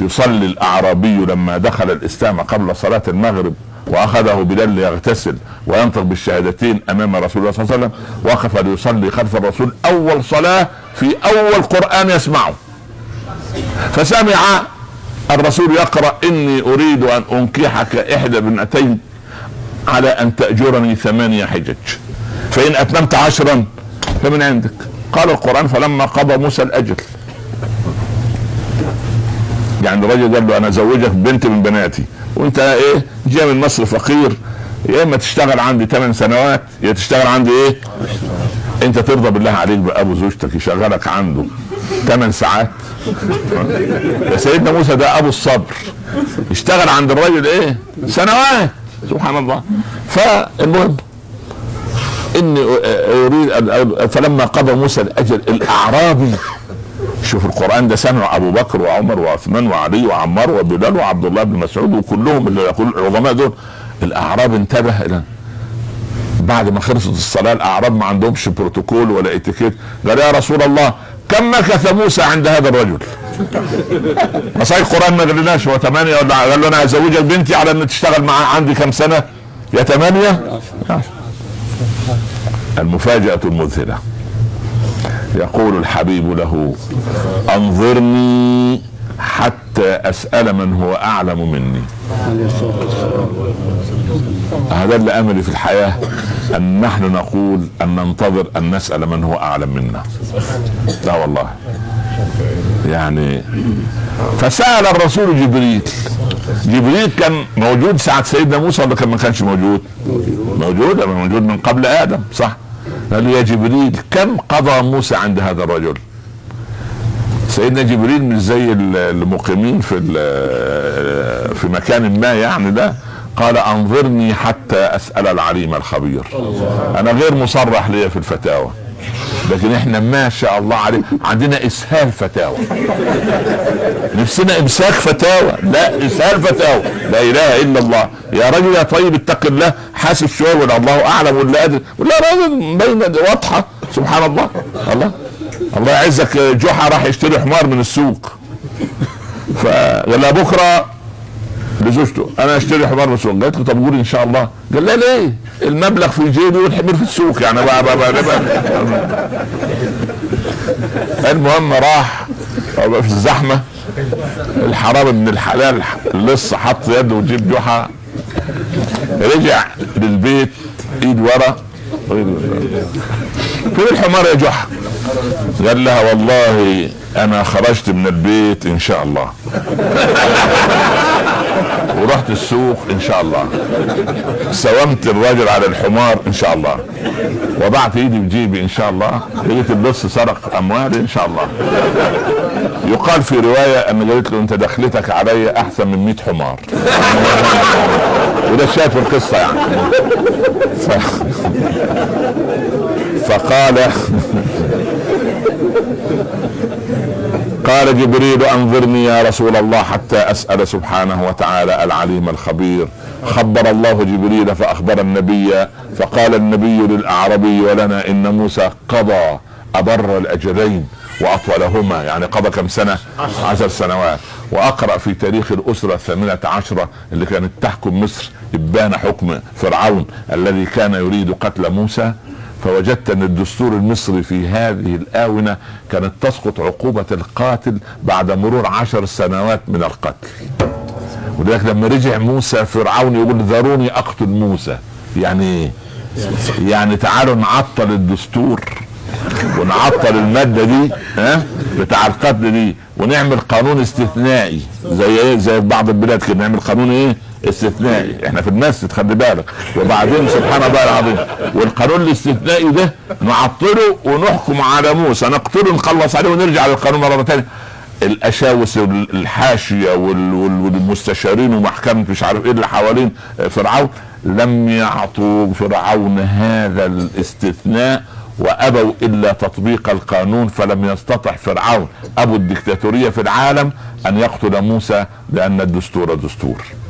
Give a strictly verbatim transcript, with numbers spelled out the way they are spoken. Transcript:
يصلي الأعرابي لما دخل الإسلام قبل صلاة المغرب وأخذه بلال ليغتسل وينطق بالشهادتين أمام رسول الله صلى الله عليه وسلم، وقف ليصلي خلف الرسول أول صلاة في أول قرآن يسمعه، فسمع الرسول يقرأ: إني أريد أن أنكحك إحدى ابنتين على أن تأجرني ثمانية حجج فإن أتممت عشرا فمن عندك. قال القرآن: فلما قضى موسى الأجل، يعني الرجل قال له: أنا أزوجك بنت من بناتي وأنت إيه جاي من مصر فقير، يا إما تشتغل عندي ثمان سنوات يا تشتغل عندي إيه؟ أنت ترضى بالله عليك بأبو زوجتك يشغلك عنده ثمان ساعات؟ يا سيدنا موسى ده أبو الصبر، يشتغل عند الرجل إيه؟ سنوات، سبحان الله. فالمهم إني أريد، فلما قضى موسى الأجل الأعرابي، شوف القرآن ده سمع أبو بكر وعمر وعثمان وعلي وعمار وبلال وعبد الله بن مسعود وكلهم اللي يقول العظماء دول. الأعراب انتبه إلى بعد ما خلصت الصلاة، الأعراب ما عندهمش بروتوكول ولا اتيكيت، قال: يا رسول الله كم مكث موسى عند هذا الرجل؟ صحيح القرآن ما قالناش هو ثمانية ولا، قال له: أنا هزوجك بنتي على أن تشتغل معاه عندي كم سنة؟ يا ثمانية. المفاجأة المذهلة، يقول الحبيب له: انظرني حتى اسأل من هو اعلم مني. هذا اللي املي في الحياة، ان نحن نقول ان ننتظر ان نسأل من هو اعلم منا. لا والله، يعني فسأل الرسول جبريل. جبريل كان موجود ساعة سيدنا موسى ولا كان ما كانش موجود؟ موجود، موجود من قبل آدم، صح؟ قال له: يا جبريل كم قضى موسى عند هذا الرجل؟ سيدنا جبريل مش زي المقيمين في في مكان ما يعني، ده قال: انظرني حتى اسأل العليم الخبير. انا غير مصرح لي في الفتاوى، لكن احنا ما شاء الله عليه عندنا اسهال فتاوى، نفسنا امساك فتاوى، لا اسهال فتاوى، لا اله الا الله. يا رجل يا طيب اتق الله، حاسب شويه ولا الله اعلم ولا ادري ولا راجل بين واضحه، سبحان الله. الله الله يعزك، جحا راح يشتري حمار من السوق، فقال بكره لزوجته: انا اشتري حمار من السوق. قالت له: طب قولي ان شاء الله. قال لها: ليه؟ المبلغ في جيبي والحمير في السوق يعني بقى بقى بقى بقى. المهم راح في الزحمه، الحرام من الحلال لص حط يده وجيب جحا، رجع للبيت ايد ورا: فين الحمار يا جحا؟ قال لها: والله انا خرجت من البيت ان شاء الله ورحت السوق ان شاء الله، سومت الراجل على الحمار ان شاء الله، وضعت ايدي في جيبي ان شاء الله، لقيت اللص سرق اموالي ان شاء الله. يقال في رواية ان قالت له: انت دخلتك علي احسن من مئة حمار. وده شايف القصة يعني. ف... فقال قال جبريل: انظرني يا رسول الله حتى اسأل سبحانه وتعالى العليم الخبير. خبر الله جبريل فاخبر النبي، فقال النبي للاعرابي ولنا: ان موسى قضى ابر الاجلين واطولهما، يعني قضى كم سنة؟ عشر سنوات. واقرأ في تاريخ الاسرة الثامنة عشرة اللي كانت تحكم مصر ابان حكم فرعون الذي كان يريد قتل موسى، فوجدت ان الدستور المصري في هذه الاونة كانت تسقط عقوبة القاتل بعد مرور عشر سنوات من القتل. ولذلك لما رجع موسى فرعون يقول: ذروني اقتل موسى. يعني يعني تعالوا نعطل الدستور ونعطل المادة دي ها بتاع القتل دي، ونعمل قانون استثنائي زي ايه، زي بعض البلاد كده نعمل قانون ايه استثنائي. احنا في الناس تخلي بالك. وبعدين سبحان الله العظيم، والقانون الاستثنائي ده نعطله ونحكم على موسى، نقتله نخلص عليه ونرجع للقانون مرة تانية. الاشاوس الحاشية والمستشارين ومحكمة مش عارف ايه اللي حوالين فرعون لم يعطوا فرعون هذا الاستثناء، وابوا الا تطبيق القانون. فلم يستطع فرعون ابو الدكتاتورية في العالم ان يقتل موسى لان الدستور دستور.